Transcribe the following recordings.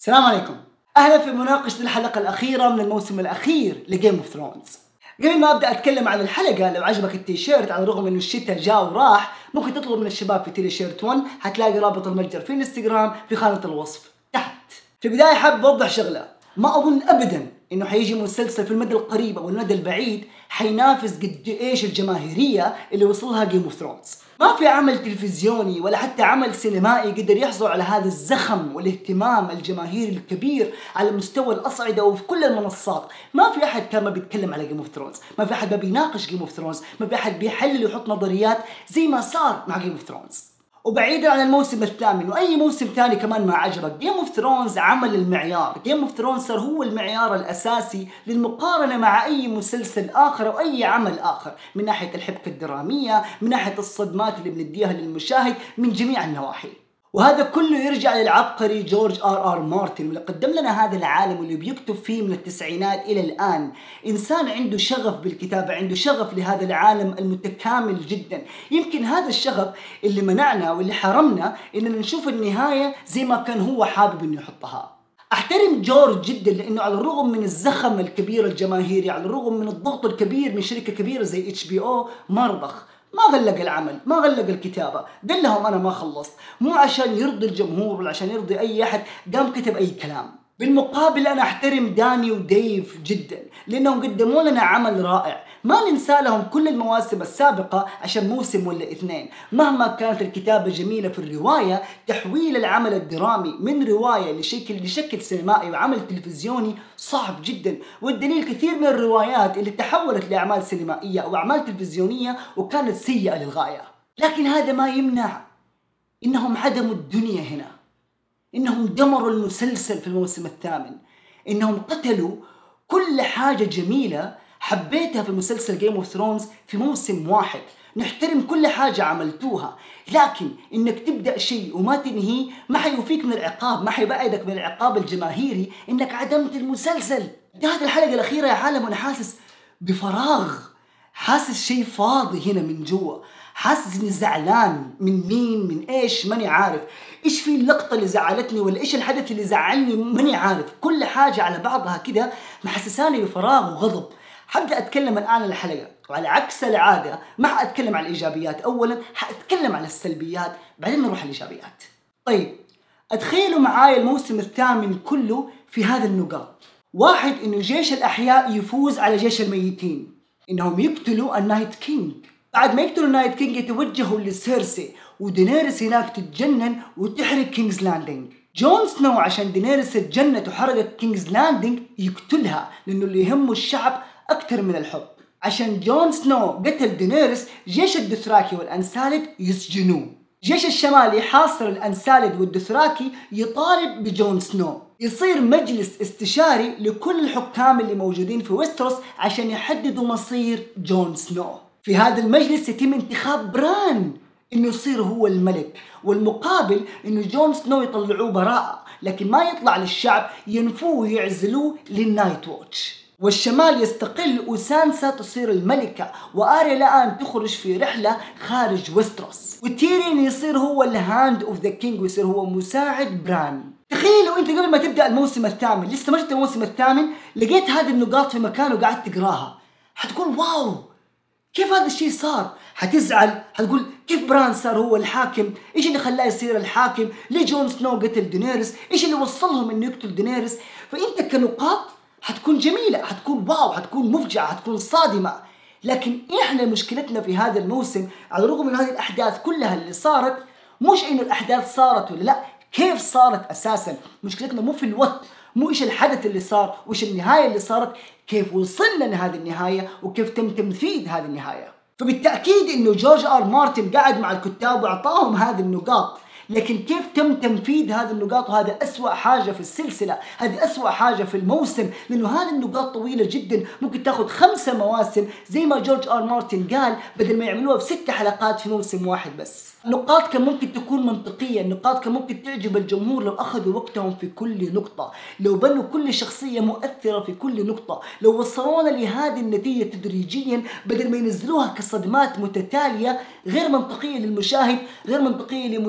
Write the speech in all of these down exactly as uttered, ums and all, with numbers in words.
السلام عليكم. أهلا في مناقشة الحلقة الأخيرة من الموسم الأخير لجيم اوف ثرونز. قبل ما أبدأ أتكلم عن الحلقة، لو عجبك التيشيرت على الرغم إنه الشتاء جاء وراح، ممكن تطلب من الشباب في تيشيرت ون، حتلاقي رابط المتجر في الانستغرام في خانة الوصف تحت. في البداية حاب أوضح شغلة، ما أظن أبدا إنه حيجي مسلسل في المدى القريب أو المدى البعيد حينافس قد إيش الجماهيرية اللي وصلها جيم اوف ثرونز. ما في عمل تلفزيوني ولا حتى عمل سينمائي قدر يحصل على هذا الزخم والاهتمام الجماهيري الكبير على مستوى الأصعدة وفي كل المنصات. ما في أحد كان ما بيتكلم على جيم اوف ثرونز، ما في أحد ما بيناقش جيم اوف ثرونز، ما في أحد بيحلل ويحط نظريات زي ما صار مع جيم اوف ثرونز. وبعيدا عن الموسم الثامن واي موسم ثاني كمان ما عجبك، جيم اوف ثرونز عمل المعيار. جيم اوف ثرونز صار هو المعيار الاساسي للمقارنه مع اي مسلسل اخر او اي عمل اخر، من ناحيه الحبكه الدراميه، من ناحيه الصدمات اللي بنديها للمشاهد، من جميع النواحي. وهذا كله يرجع للعبقري جورج آر آر مارتن، واللي قدم لنا هذا العالم واللي بيكتب فيه من التسعينات إلى الآن. إنسان عنده شغف بالكتابة، عنده شغف لهذا العالم المتكامل جدا. يمكن هذا الشغف اللي منعنا واللي حرمنا إننا نشوف النهاية زي ما كان هو حابب إنه يحطها. أحترم جورج جدا لأنه على الرغم من الزخم الكبير الجماهيري، على الرغم من الضغط الكبير من شركة كبيرة زي اتش بي او، ما رضخ، ما غلق العمل، ما غلق الكتابة، قال لهم أنا ما خلصت، مو عشان يرضي الجمهور ولا عشان يرضي أي أحد قام كتب أي كلام. بالمقابل أنا أحترم داني وديف جدا لأنهم قدموا لنا عمل رائع. ما ننسى لهم كل المواسم السابقة عشان موسم ولا اثنين. مهما كانت الكتابة جميلة في الرواية، تحويل العمل الدرامي من رواية لشكل لشكل سينمائي وعمل تلفزيوني صعب جدا. والدليل كثير من الروايات اللي تحولت لأعمال سينمائية أو أعمال تلفزيونية وكانت سيئة للغاية. لكن هذا ما يمنع إنهم عدموا الدنيا هنا، إنهم دمروا المسلسل في الموسم الثامن، إنهم قتلوا كل حاجة جميلة حبيتها في مسلسل جيم اوف ثرونز في موسم واحد. نحترم كل حاجة عملتوها، لكن إنك تبدأ شيء وما تنهيه ما حيوفيك من العقاب، ما حيبعدك من العقاب الجماهيري إنك عدمت المسلسل. انتهت الحلقة الأخيرة يا عالم وأنا حاسس بفراغ، حاسس شيء فاضي هنا من جوا، حاسس اني زعلان من مين، من ايش ماني عارف. ايش في اللقطة اللي زعلتني ولا ايش الحدث اللي زعلني ماني عارف. كل حاجة على بعضها كده محسساني بفراغ وغضب. حبدأ اتكلم الان عن الحلقة، وعلى عكس العادة ما حاتكلم عن الايجابيات، اولا حاتكلم عن السلبيات بعدين نروح على الايجابيات. طيب اتخيلوا معايا الموسم الثامن كله في هذه النقاط. واحد، انه جيش الاحياء يفوز على جيش الميتين، انهم يقتلوا النايت كينج. بعد ما يقتلوا النايت كينج يتوجهوا لسيرسي، ودينيريس هناك تتجنن وتحرق كينجز لاندينج. جون سنو عشان دينيريس تجنت وحرقت كينجز لاندينج يقتلها، لانه اللي يهمه الشعب اكثر من الحب. عشان جون سنو قتل دينيريس، جيش الدثراكي والانسالد يسجنوه. جيش الشمال يحاصر الانسالد والدثراكي يطالب بجون سنو. يصير مجلس استشاري لكل الحكام اللي موجودين في ويستروس عشان يحددوا مصير جون سنو. في هذا المجلس يتم انتخاب بران انه يصير هو الملك، والمقابل انه جون سنو يطلعوه براءة، لكن ما يطلع للشعب، ينفوه ويعزلوه للنايت ووتش. والشمال يستقل وسانسا تصير الملكة، وآريا الآن تخرج في رحلة خارج ويستروس، وتيرين يصير هو الهاند اوف ذا كينج ويصير هو مساعد بران. تخيلوا انت قبل ما تبدأ الموسم الثامن، لسه ما جبت الموسم الثامن، لقيت هذه النقاط في مكان وقعدت تقراها، حتقول واو كيف هذا الشيء صار؟ حتزعل، حتقول كيف بران صار هو الحاكم؟ ايش اللي خلاه يصير الحاكم؟ ليه جون سنو قتل دينيريس؟ ايش اللي وصلهم انه يقتل دينيريس؟ فانت كنقاط حتكون جميلة، حتكون واو، حتكون مفجعة، حتكون صادمة. لكن احنا مشكلتنا في هذا الموسم على الرغم من هذه الاحداث كلها اللي صارت، مش انه الاحداث صارت ولا لا، كيف صارت اساسا. مشكلتنا مو في الوقت، مو ايش الحدث اللي صار وايش النهاية اللي صارت، كيف وصلنا لهذه النهاية وكيف تم تنفيذ هذه النهاية. فبالتأكيد انه جورج آر مارتن قاعد مع الكتاب واعطاهم هذه النقاط، لكن كيف تم تنفيذ هذه النقاط؟ وهذا أسوأ حاجة في السلسلة، هذه أسوأ حاجة في الموسم، لأنه هذه النقاط طويلة جدا، ممكن تاخذ خمسة مواسم زي ما جورج آر مارتن قال، بدل ما يعملوها في ست حلقات في موسم واحد بس. النقاط كان ممكن تكون منطقية، النقاط كان ممكن تعجب الجمهور لو أخذوا وقتهم في كل نقطة، لو بنوا كل شخصية مؤثرة في كل نقطة، لو وصلونا لهذه النتيجة تدريجيا بدل ما ينزلوها كصدمات متتالية غير منطقية للمشاهد، غير منطقية لمشاهد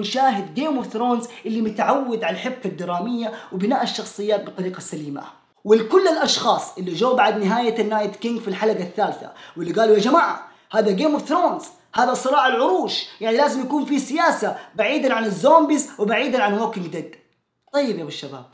كاتب جيم اوف ثرونز اللي متعود على الحبكة الدرامية وبناء الشخصيات بالطريقة السليمة. ولكل الأشخاص اللي جو بعد نهاية النايت كينج في الحلقة الثالثة واللي قالوا يا جماعة هذا جيم اوف ثرونز، هذا صراع العروش، يعني لازم يكون في سياسة بعيدا عن الزومبيز وبعيدا عن ووكينج ديد. طيب يا ابو الشباب،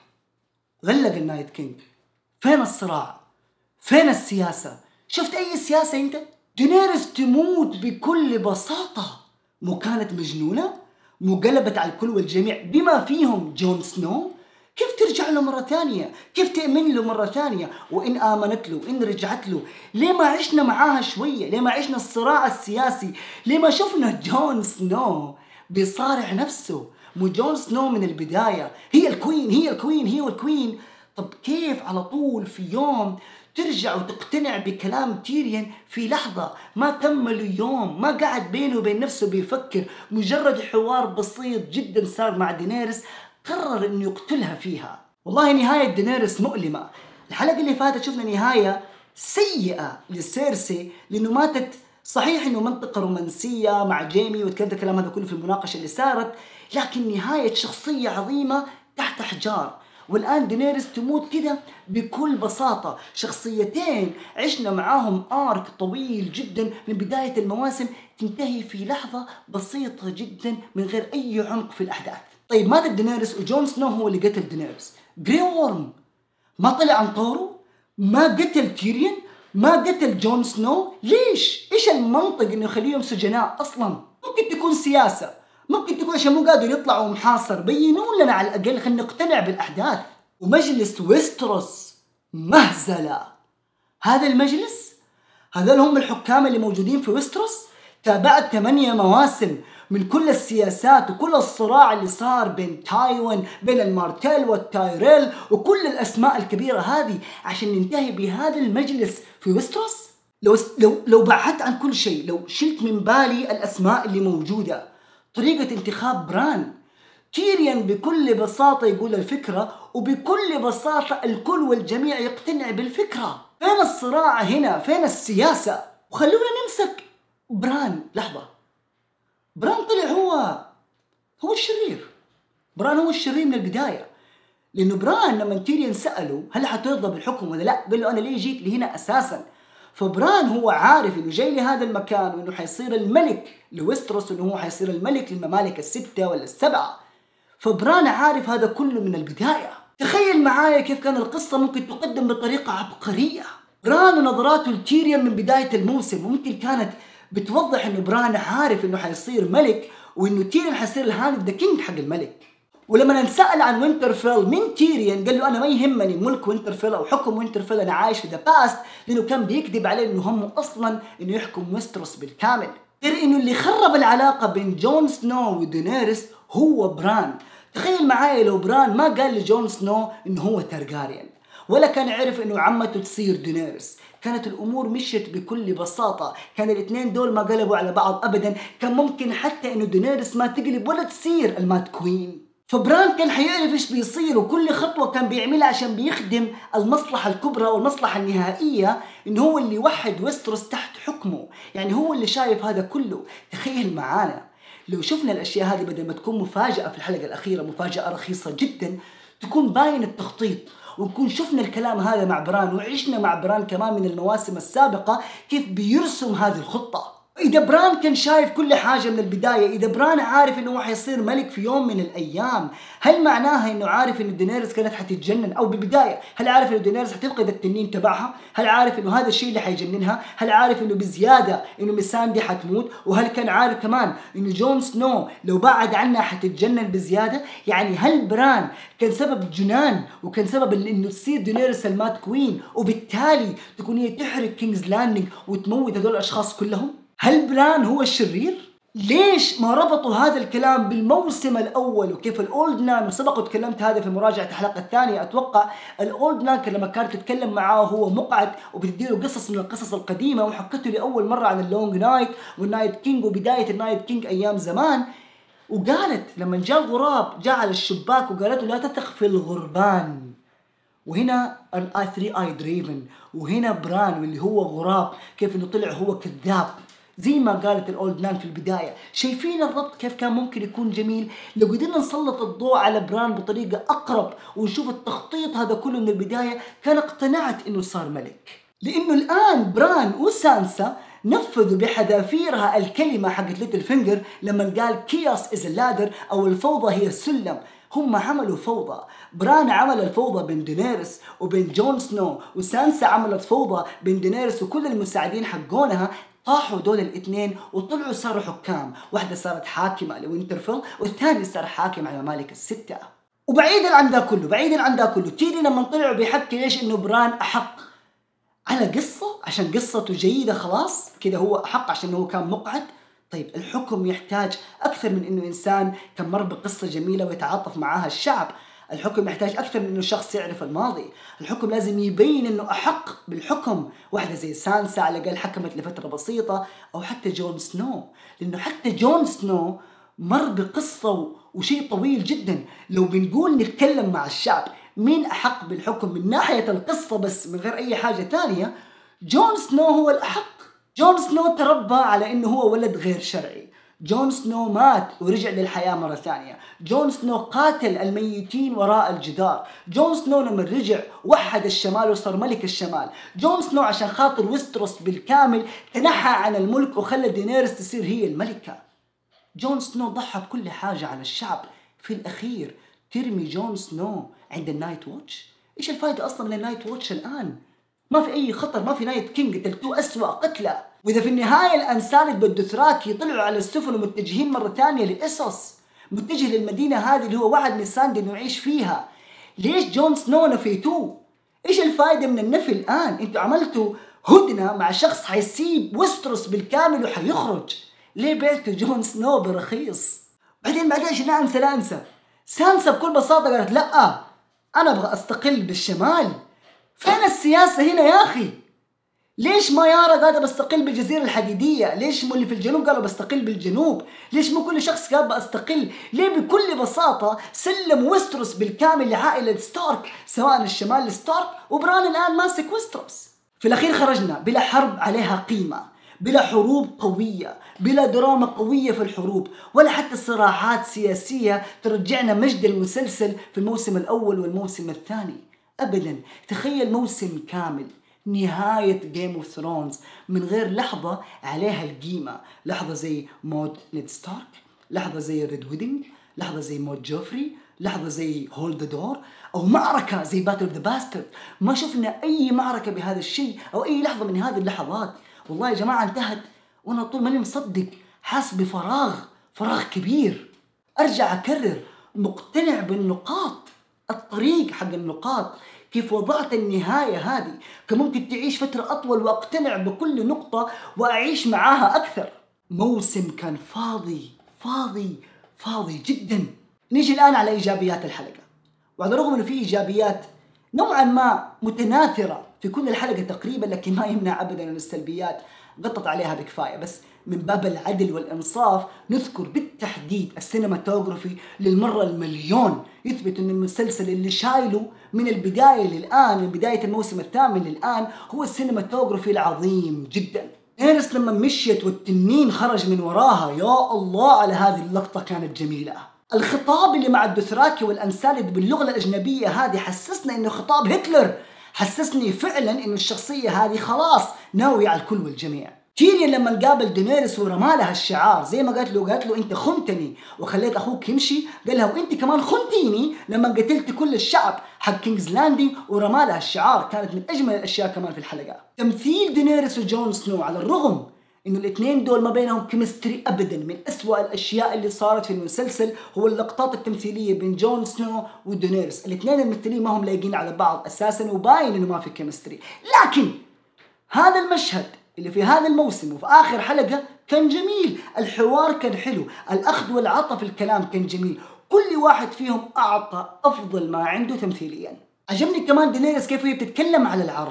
غلق النايت كينج، فين الصراع؟ فين السياسة؟ شفت أي سياسة أنت؟ دينيريس تموت بكل بساطة، مو كانت مجنونة؟ مو قلبت على الكل والجميع بما فيهم جون سنو؟ كيف ترجع له مرة ثانية؟ كيف تأمن له مرة ثانية؟ وإن آمنت له وإن رجعت له، ليه ما عشنا معاها شوية؟ ليه ما عشنا الصراع السياسي؟ ليه ما شفنا جون سنو بيصارع نفسه؟ مو جون سنو من البداية هي الكوين هي الكوين هي الكوين. طب كيف على طول في يوم ترجع وتقتنع بكلام تيريان في لحظة؟ ما كملوا يوم، ما قعد بينه وبين نفسه بيفكر، مجرد حوار بسيط جدا صار مع دينيريس قرر انه يقتلها فيها. والله نهاية دينيريس مؤلمة. الحلقة اللي فاتت شفنا نهاية سيئة لسيرسي لانه ماتت. صحيح انه منطقة رومانسية مع جيمي وتكلمت الكلام هذا كله في المناقشة اللي صارت، لكن نهاية شخصية عظيمة تحت حجار، والآن دينيريس تموت كده بكل بساطة. شخصيتين عشنا معاهم آرك طويل جدا من بداية المواسم تنتهي في لحظة بسيطة جدا من غير أي عمق في الأحداث. طيب ماتت دينيريس وجون سنو هو اللي قتل دينيريس. جري وورم ما طلع عن طوره؟ ما قتل تيريان؟ ما قتل جون سنو؟ ليش؟ إيش المنطق إنه يخليهم سجناء أصلا؟ ممكن تكون سياسة، ممكن تكون عشان مو قادر يطلع ومحاصر، بينون لنا على الأقل خلينا نقتنع بالأحداث. ومجلس ويستروس مهزلة. هذا المجلس، هذول هم الحكام اللي موجودين في ويستروس. تابعت ثمانية مواسم من كل السياسات وكل الصراع اللي صار بين تايوان، بين المارتيل والتايريل وكل الأسماء الكبيرة هذه عشان ننتهي بهذا المجلس في ويستروس. لو لو لو بعدت عن كل شيء، لو شلت من بالي الأسماء اللي موجودة، طريقة انتخاب بران، تيريان بكل بساطة يقول الفكرة وبكل بساطة الكل والجميع يقتنع بالفكرة. فين الصراع هنا؟ فين السياسة؟ وخلونا نمسك بران لحظة. بران طلع هو هو الشرير. بران هو الشرير من البداية، لأنه بران لما تيريان سأله هل حترضى بالحكم ولا لا، قال له أنا ليه جيت لهنا أساسا. فبران هو عارف انه جاي لهذا المكان وانه حيصير الملك لويستروس وانه هو حيصير الملك للممالك الستة ولا السبعة. فبران عارف هذا كله من البداية. تخيل معايا كيف كان القصة ممكن تقدم بطريقة عبقرية. بران ونظراته لتيريان من بداية الموسم ممكن كانت بتوضح انه بران عارف انه حيصير ملك وانه تيريان حيصير الهاند ذا كينج حق الملك. ولما نسأل عن وينترفيل من تيريان قال له أنا ما يهمني ملك وينترفيل أو حكم وينترفيل، أنا عايش في ذا باست، لأنه كان بيكذب عليه إنه همه أصلا إنه يحكم ويستروس بالكامل. غير إنه اللي خرب العلاقة بين جون سنو ودينيريس هو بران. تخيل معايا لو بران ما قال لجون سنو إنه هو تارجاريان ولا كان يعرف إنه عمته تصير دينيريس، كانت الأمور مشيت بكل بساطة. كان الاثنين دول ما قلبوا على بعض أبدا. كان ممكن حتى إنه دينيريس ما تقلب ولا تصير المات كوين. فبران كان حيعرف ايش بيصير وكل خطوة كان بيعملها عشان بيخدم المصلحة الكبرى والمصلحة النهائية، انه هو اللي يوحد ويستروس تحت حكمه، يعني هو اللي شايف هذا كله. تخيل معانا لو شفنا الاشياء هذه بدل ما تكون مفاجأة في الحلقة الأخيرة، مفاجأة رخيصة جدا، تكون باين التخطيط ونكون شفنا الكلام هذا مع بران وعشنا مع بران كمان من المواسم السابقة كيف بيرسم هذه الخطة. إذا بران كان شايف كل حاجة من البداية، إذا بران عارف إنه حيصير ملك في يوم من الأيام، هل معناها إنه عارف إنه دينيريس كانت حتتجنن؟ أو بالبداية هل عارف إنه دينيريس حتفقد التنين تبعها؟ هل عارف إنه هذا الشيء اللي حيجننها؟ هل عارف إنه بزيادة إنه ميساندي حتموت؟ وهل كان عارف كمان إنه جون سنو لو بعد عنها حتتجنن بزيادة؟ يعني هل بران كان سبب جنان وكان سبب إنه تصير دينيريس المات كوين وبالتالي تكون هي تحرق كينجز لاندنج وتموت هذول الأشخاص كلهم؟ هل بران هو الشرير؟ ليش ما ربطوا هذا الكلام بالموسم الأول وكيف الأولد مان، وسبق وتكلمت هذا في مراجعة الحلقة الثانية أتوقع. الأولد مان لما كانت تتكلم معاه هو مقعد وبتديله قصص من القصص القديمة، وحكته لأول مرة عن اللونج نايت والنايت كينج وبداية النايت كينج أيام زمان. وقالت لما جاء الغراب جاء على الشباك وقالت له لا تثق في الغربان. وهنا ثري آي دريفن، وهنا بران واللي هو غراب كيف انه طلع هو كذاب زي ما قالت الأولد مان في البداية. شايفين الربط كيف كان ممكن يكون جميل لو قدرنا نسلط الضوء على بران بطريقة أقرب ونشوف التخطيط هذا كله من البداية، كان اقتنعت إنه صار ملك. لأنه الآن بران وسانسا نفذوا بحذافيرها الكلمة حقت ليتل فينجر لما قال كيوس إز اللادر أو الفوضى هي السلم. هم عملوا فوضى. بران عمل الفوضى بين دينيريس وبين جون سنو، وسانسا عملت فوضى بين دينيريس وكل المساعدين حقونها. طاحوا دول الاثنين وطلعوا صاروا حكام، واحدة صارت حاكمة لوينترفيل والثاني صار حاكم على ممالك الستة. وبعيدا عن ذا كله بعيدا عن ذا كله تيري لما طلعوا بيحكي ليش انه بران احق على قصة، عشان قصته جيدة خلاص كده هو احق عشان هو كان مقعد. طيب الحكم يحتاج اكثر من انه انسان كان مر بقصة جميلة ويتعاطف معاها الشعب. الحكم يحتاج أكثر من إنه شخص يعرف الماضي. الحكم لازم يبين إنه أحق بالحكم. واحدة زي سانسا على الأقل حكمت لفترة بسيطة، أو حتى جون سنو، لأنه حتى جون سنو مر بقصة وشيء طويل جدا. لو بنقول نتكلم مع الشعب مين أحق بالحكم من ناحية القصة بس من غير أي حاجة ثانية، جون سنو هو الأحق. جون سنو تربى على إنه هو ولد غير شرعي. جون سنو مات ورجع للحياة مرة ثانية. جون سنو قاتل الميتين وراء الجدار. جون سنو لما رجع وحد الشمال وصار ملك الشمال. جون سنو عشان خاطر ويستروس بالكامل تنحى عن الملك وخلى دينيريس تصير هي الملكة. جون سنو ضحى بكل حاجة على الشعب. في الأخير ترمي جون سنو عند النايت ووتش. إيش الفائدة أصلا من النايت ووتش الآن؟ ما في أي خطر، ما في نايت كينج، قتلتوه أسوأ قتلة. وإذا في النهاية الأنسالد بالدوثراكي طلعوا على السفن ومتجهين مرة ثانية لإسوس، متجه للمدينة هذه اللي هو وعد ميساندي إنه يعيش فيها، ليش جون سنو نفيتوه؟ إيش الفائدة من النفي الآن؟ أنتوا عملتوا هدنة مع شخص حيسيب ويستروس بالكامل وحيخرج. ليه بعتوا جون سنو برخيص؟ بعدين بعدين عشان لا أنسى لا أنسى سانسا بكل بساطة قالت لأ أنا أبغى أستقل بالشمال. فين السياسة هنا يا أخي؟ ليش ما يارا قاعدة بستقل بالجزيرة الحديدية؟ ليش مو اللي في الجنوب قالوا بستقل بالجنوب؟ ليش مو كل شخص قال بستقل؟ ليه بكل بساطة سلم ويستروس بالكامل لعائلة ستارك، سواء الشمال لستارك وبران الآن ماسك ويستروس. في الأخير خرجنا بلا حرب عليها قيمة، بلا حروب قوية، بلا دراما قوية في الحروب، ولا حتى صراعات سياسية ترجعنا مجد المسلسل في الموسم الأول والموسم الثاني. أبدا. تخيل موسم كامل نهاية جيم اوف ثرونز من غير لحظة عليها القيمة. لحظة زي مود نيد ستارك، لحظة زي ريد ويدنج، لحظة زي مود جوفري، لحظة زي هولد دور، أو معركة زي باتل اوف ذا باسترد. ما شفنا أي معركة بهذا الشيء أو أي لحظة من هذه اللحظات. والله يا جماعة انتهت وأنا طول ماني مصدق، حاس بفراغ، فراغ كبير. أرجع أكرر، مقتنع بالنقاط، الطريق حق النقاط، كيف وضعت النهاية هذه، كان ممكن تعيش فترة أطول وأقتنع بكل نقطة وأعيش معاها أكثر. موسم كان فاضي فاضي فاضي جدا. نيجي الآن على إيجابيات الحلقة، وعلى الرغم أنه في إيجابيات نوعا ما متناثرة في كل الحلقة تقريبا، لكن ما يمنع أبدا أن السلبيات غطت عليها بكفاية. بس من باب العدل والإنصاف نذكر بالتحديد السينماتوغرافي للمرة المليون، يثبت أن المسلسل اللي شايله من البداية للآن، من بداية الموسم الثامن للآن، هو السينماتوغرافي العظيم جدا. دينيريس لما مشيت والتنين خرج من وراها، يا الله على هذه اللقطة كانت جميلة. الخطاب اللي مع الدوثراكي والأنسالد باللغة الأجنبية هذه حسسنا إنه خطاب هتلر، حسسني فعلا إنه الشخصية هذه خلاص ناوية على الكل والجميع. تيريون لما قابل دينيريس ورمالها الشعار زي ما قالت له، قالت له أنت خنتني وخليت أخوك يمشي، قال لها وأنت كمان خنتيني لما قتلت كل الشعب حق كينجز لاندينج ورمالها الشعار. كانت من أجمل الأشياء كمان في الحلقة تمثيل دينيريس وجون سنو، على الرغم إنه الاثنين دول ما بينهم كيمستري أبدا. من أسوأ الأشياء اللي صارت في المسلسل هو اللقطات التمثيلية بين جون سنو ودينيريس. الاثنين الممثلين ما هم لايقين على بعض أساسا، وباين إنه ما في كيمستري. لكن هذا المشهد اللي في هذا الموسم وفي آخر حلقة كان جميل، الحوار كان حلو، الأخذ والعطاء في الكلام كان جميل، كل واحد فيهم أعطى أفضل ما عنده تمثيليا. عجبني كمان دينيريس كيف هي بتتكلم على العرش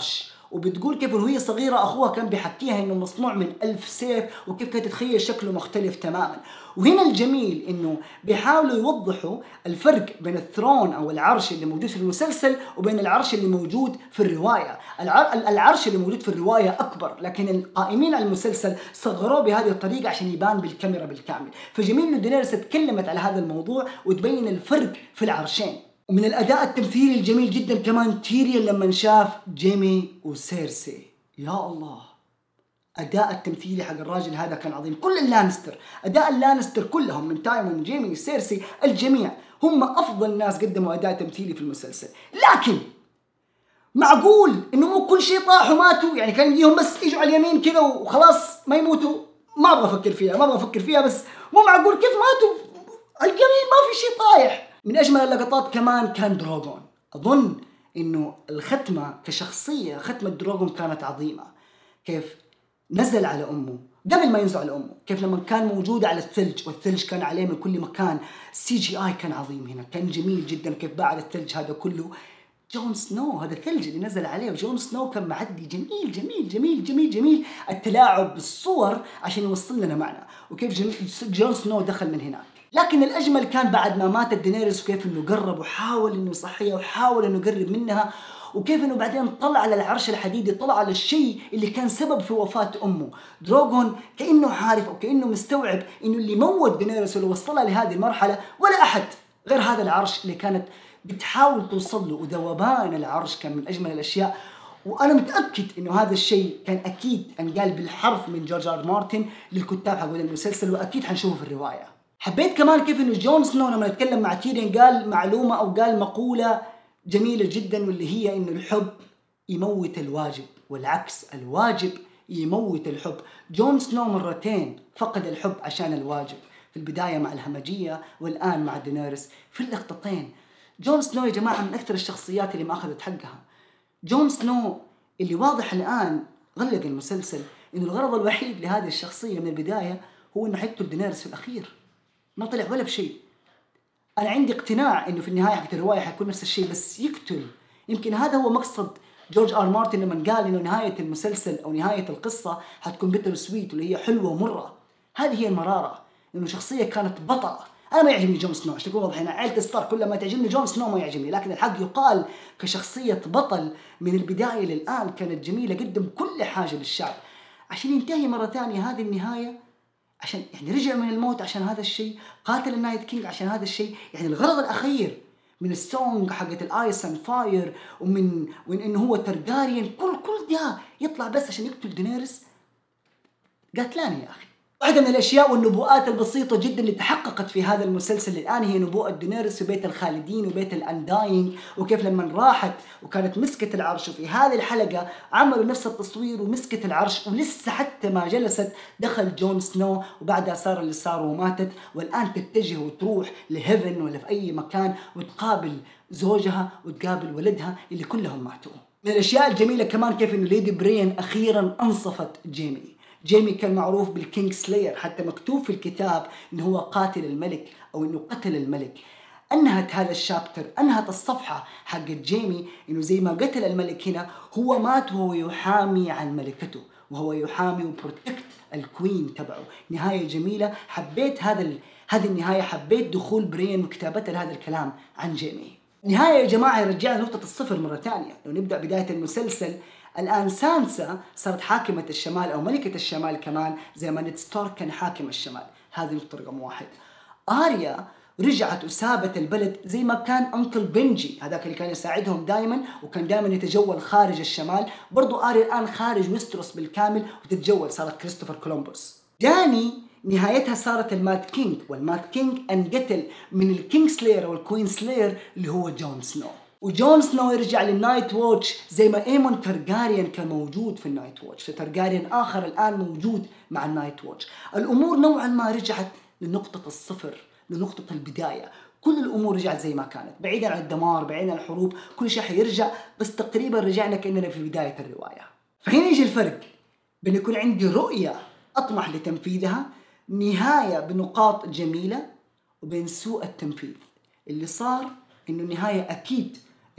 وبتقول كيف وهي صغيرة أخوها كان بيحكيها إنه مصنوع من ألف سيف، وكيف كانت تتخيل شكله مختلف تماما. وهنا الجميل إنه بيحاولوا يوضحوا الفرق بين الثرون أو العرش اللي موجود في المسلسل وبين العرش اللي موجود في الرواية. العرش اللي موجود في الرواية أكبر، لكن القائمين على المسلسل صغروه بهذه الطريقة عشان يبان بالكاميرا بالكامل. فجميل إنه دينيريس تكلمت على هذا الموضوع وتبين الفرق في العرشين. ومن الأداء التمثيلي الجميل جدا كمان تيريون لما شاف جيمي وسيرسي، يا الله أداء التمثيلي حق الراجل هذا كان عظيم. كل اللانستر، أداء اللانستر كلهم من تايمون جيمي وسيرسي، الجميع هم أفضل ناس قدموا أداء تمثيلي في المسلسل. لكن معقول إنه مو كل شيء طاح وماتوا؟ يعني كان يجيهم بس يجوا على اليمين كذا وخلاص ما يموتوا؟ ما أبغى أفكر فيها ما أبغى أفكر فيها بس مو معقول كيف ماتوا الجميل ما في شيء طايح. من أجمل اللقطات كمان كان دراغون. أظن إنه الختمة كشخصية، ختمة دراغون كانت عظيمة. كيف نزل على أمه قبل ما ينزل على أمه، كيف لما كان موجود على الثلج والثلج كان عليه من كل مكان. سي جي آي كان عظيم هنا، كان جميل جدا. كيف بعد الثلج هذا كله جون سنو، هذا الثلج اللي نزل عليه وجون سنو كان معدي، جميل جميل جميل جميل جميل التلاعب بالصور عشان يوصل لنا معنى، وكيف جون سنو دخل من هناك. لكن الأجمل كان بعد ما ماتت دينيريس وكيف إنه قرب وحاول إنه يصحيها وحاول إنه يقرب منها، وكيف إنه بعدين طلع على العرش الحديدي، طلع على الشيء اللي كان سبب في وفاة أمه. دراغون كأنه عارف أو كأنه مستوعب إنه اللي موت دينيريس واللي وصلها لهذه المرحلة ولا أحد غير هذا العرش اللي كانت بتحاول توصل له. وذوبان العرش كان من أجمل الأشياء، وأنا متأكد إنه هذا الشيء كان أكيد انقال بالحرف من جورج آر مارتن للكتاب حقون المسلسل، وأكيد حنشوفه في الرواية. حبيت كمان كيف إنه جون سنو لما نتكلم مع تيريون قال معلومة أو قال مقولة جميلة جدا، واللي هي إنه الحب يموت الواجب والعكس، الواجب يموت الحب. جون سنو مرتين فقد الحب عشان الواجب، في البداية مع الهمجية والآن مع دينيريس. في اللقطتين جون سنو يا جماعة من أكثر الشخصيات اللي ما أخذت حقها. جون سنو اللي واضح الآن غلق المسلسل إنه الغرض الوحيد لهذه الشخصية من البداية هو إنه حيقتل دينيريس في الأخير، ما طلع ولا بشيء. أنا عندي اقتناع إنه في النهاية حق الرواية حيكون نفس الشيء بس يقتل. يمكن هذا هو مقصد جورج آر مارتن لما قال إنه نهاية المسلسل أو نهاية القصة حتكون بيتر سويت، واللي هي حلوة ومرة. هذه هي المرارة، إنه شخصية كانت بطلة. أنا ما يعجبني جون سنو عشان تكون واضحين، عائلة ستار كلها ما تعجبني، جون سنو ما يعجبني، لكن الحق يقال كشخصية بطل من البداية للآن كانت جميلة، قدم كل حاجة للشعب عشان ينتهي مرة ثانية هذه النهاية، عشان يعني رجع من الموت عشان هذا الشيء، قاتل النايت كينج عشان هذا الشيء. يعني الغرض الأخير من السونج حقت الآيس اند فاير ومن وإن إنه هو ترجاريان، كل كل ده يطلع بس عشان يقتل دينيريس. قاتلاني يا أخي. واحدة من الأشياء والنبوءات البسيطة جدا اللي تحققت في هذا المسلسل الآن هي نبوءة دينيريس في بيت الخالدين وبيت الأنداينج، وكيف لما راحت وكانت مسكت العرش. وفي هذه الحلقة عملوا نفس التصوير ومسكت العرش، ولسه حتى ما جلست دخل جون سنو وبعدها صار اللي صار وماتت، والآن تتجه وتروح لهيفن ولا في أي مكان وتقابل زوجها وتقابل ولدها اللي كلهم ماتوا. من الأشياء الجميلة كمان كيف إنه ليدي برين أخيرا أنصفت جيمي. جيمي كان معروف بالكينج سلاير، حتى مكتوب في الكتاب إنه هو قاتل الملك أو إنه قتل الملك. أنهت هذا الشابتر، أنهت الصفحة حق جيمي إنه زي ما قتل الملك هنا هو مات وهو يحامي عن ملكته، وهو يحامي وبروتكت الكوين تبعه. نهاية جميلة، حبيت هذا ال... هذه النهاية، حبيت دخول برين وكتابته لهذا الكلام عن جيمي. نهاية يا جماعة يرجعنا نقطة الصفر مرة ثانية. لو نبدأ بداية المسلسل، الآن سانسا صارت حاكمة الشمال أو ملكة الشمال كمان، زي ما نيد ستارك كان حاكم الشمال. هذه نقطة رقم واحد. آريا رجعت وسابت البلد زي ما كان أنكل بنجي هذاك اللي كان يساعدهم دائما وكان دائما يتجول خارج الشمال، برضو آريا الآن خارج ويستروس بالكامل وتتجول، صارت كريستوفر كولومبوس. داني نهايتها صارت المات كينج، والمات كينج انقتل من الكينج سلاير أو الكوين سلاير اللي هو جون سنو. وجون سنو يرجع للنايت ووتش زي ما ايمون ترجاريان كان موجود في النايت ووتش، في ترجاريان آخر الآن موجود مع النايت ووتش. الأمور نوعا ما رجعت لنقطة الصفر، لنقطة البداية. كل الأمور رجعت زي ما كانت، بعيدا عن الدمار، بعيدا عن الحروب، كل شيء حيرجع، بس تقريبا رجعنا كأننا في بداية الرواية. فهنا يجي الفرق بين يكون عندي رؤية أطمح لتنفيذها، نهاية بنقاط جميلة، وبين سوء التنفيذ. اللي صار إنه النهاية أكيد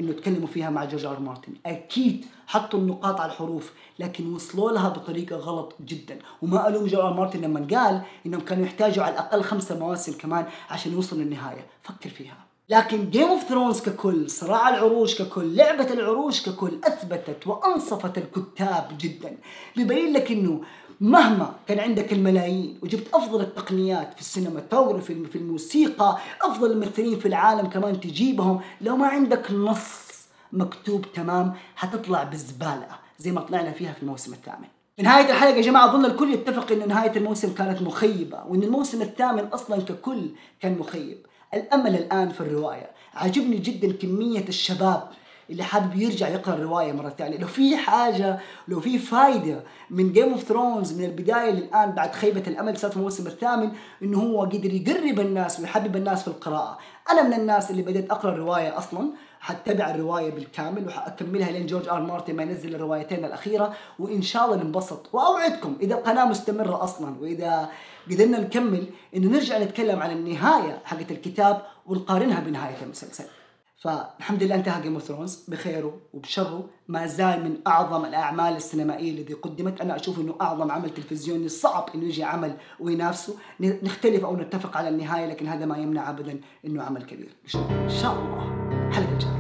انه تكلموا فيها مع جورج ار مارتن، اكيد حطوا النقاط على الحروف لكن وصلوا لها بطريقه غلط جدا، وما الوم جورج ار مارتن لما قال انهم كانوا يحتاجوا على الاقل خمسه مواسم كمان عشان يوصلوا للنهايه. فكر فيها. لكن جيم اوف ثرونز ككل، صراع العروش ككل، لعبة العروش ككل، أثبتت وأنصفت الكتاب جدا، بيبين لك إنه مهما كان عندك الملايين وجبت أفضل التقنيات في السينماتوغرافي، في الموسيقى، أفضل الممثلين في العالم كمان تجيبهم، لو ما عندك نص مكتوب تمام حتطلع بزبالة زي ما طلعنا فيها في الموسم الثامن. في نهاية الحلقة يا جماعة أظن الكل يتفق إنه نهاية الموسم كانت مخيبة، وإن الموسم الثامن أصلا ككل كان مخيب. الأمل الآن في الرواية. عجبني جدا كمية الشباب اللي حابب يرجع يقرأ الرواية مرة ثانية. لو في حاجة، لو في فايدة من جيم اوف ثرونز من البداية للآن بعد خيبة الأمل صارت في الموسم الثامن، إنه هو قدر يقرب الناس ويحبب الناس في القراءة. أنا من الناس اللي بدأت أقرأ الرواية أصلا، حتبع الرواية بالكامل وحأكملها لين جورج آر مارتن ما ينزل الروايتين الأخيرة، وإن شاء الله ننبسط. وأوعدكم إذا القناة مستمرة أصلا وإذا قدرنا نكمل إنه نرجع نتكلم عن النهاية حقت الكتاب ونقارنها بنهاية المسلسل. فالحمد لله انتهى جيم اوف ثرونز بخيره وبشره، ما زال من أعظم الأعمال السينمائية التي قدمت. أنا أشوف إنه أعظم عمل تلفزيوني صعب إنه يجي عمل وينافسه. نختلف أو نتفق على النهاية لكن هذا ما يمنع أبدا إنه عمل كبير. إن شاء الله حلقة